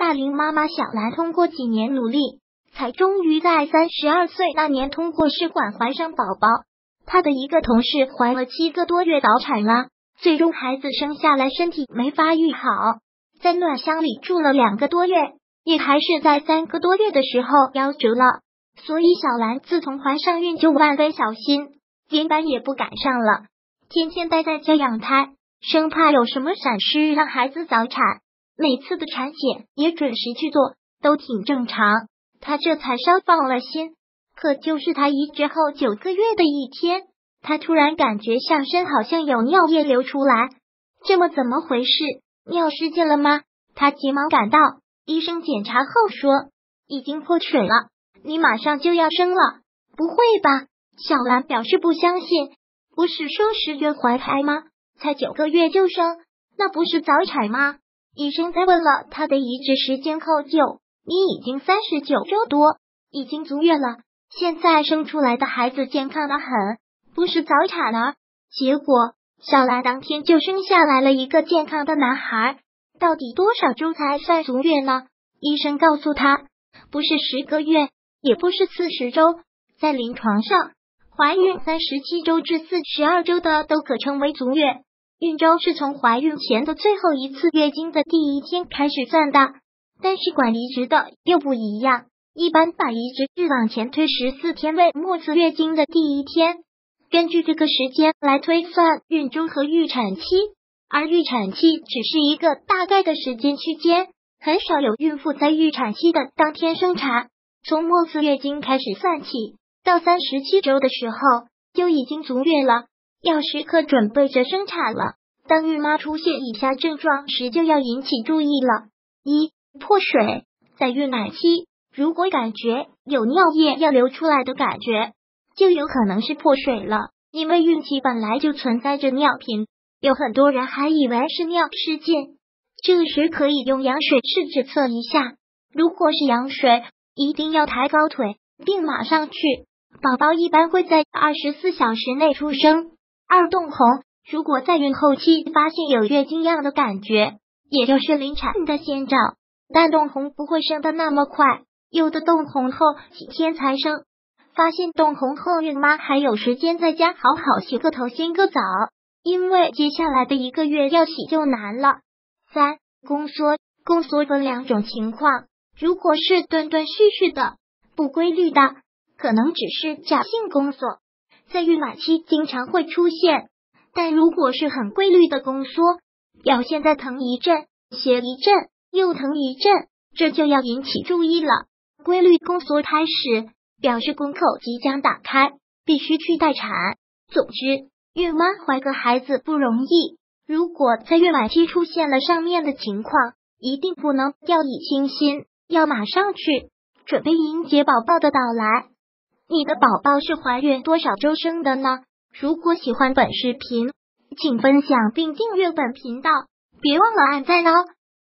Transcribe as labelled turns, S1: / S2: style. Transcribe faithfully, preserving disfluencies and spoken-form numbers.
S1: 大龄妈妈小兰通过几年努力，才终于在三十二岁那年通过试管怀上宝宝。她的一个同事怀了七个多月早产了，最终孩子生下来身体没发育好，在暖箱里住了两个多月，也还是在三个多月的时候夭折了。所以小兰自从怀上孕就万分小心，连班也不敢上了，天天待在家养胎，生怕有什么闪失让孩子早产。每次的产检也准时去做，都挺正常，她这才稍放了心。可就是她移植后九个月的一天，她突然感觉上身好像有尿液流出来，这么怎么回事？尿失禁了吗？她急忙赶到，医生检查后说已经破水了，你马上就要生了。不会吧？小兰表示不相信，不是说十月怀胎吗？才九个月就生，那不是早产吗？医生在问了她的移植时间后就，你已经三十九周多，已经足月了，现在生出来的孩子健康的很，不是早产啊。结果小兰当天就生下来了一个健康的男孩。到底多少周才算足月呢？医生告诉她，不是十个月，也不是四十周，在临床上，怀孕三十七周至四十二周的都可称为足月。孕周是从怀孕前的最后一次月经的第一天开始算的，但是管移植的又不一样，一般把移植日往前推十四天为末次月经的第一天，根据这个时间来推算孕周和预产期，而预产期只是一个大概的时间区间，很少有孕妇在预产期的当天生产。从末次月经开始算起，到三十七周的时候就已经足月了，要时刻准备着生产了。当孕妈出现以下症状时，就要引起注意了。一、破水。在孕奶期，如果感觉有尿液要流出来的感觉，就有可能是破水了，因为孕期本来就存在着尿频，有很多人还以为是尿失禁，这时可以用羊水试着测一下，如果是羊水，一定要抬高腿并马上去，宝宝一般会在二十四小时内出生。二、冻红。如果在孕后期发现有月经样的感觉，也就是临产的先兆，但冻红不会生得那么快，有的冻红后几天才生。发现冻红后，孕妈还有时间在家好好洗个头洗个澡，因为接下来的一个月要洗就难了。三、宫缩。宫缩分两种情况，如果是断断续续的、不规律的，可能只是假性宫缩，在孕晚期经常会出现。但如果是很规律的宫缩，表现在疼一阵、歇一阵、又疼一阵，这就要引起注意了。规律宫缩开始，表示宫口即将打开，必须去待产。总之，孕妈怀个孩子不容易，如果在孕晚期出现了上面的情况，一定不能掉以轻心，要马上去准备迎接宝宝的到来。你的宝宝是怀孕多少周生的呢？如果喜欢本视频，请分享并订阅本频道，别忘了按赞哦。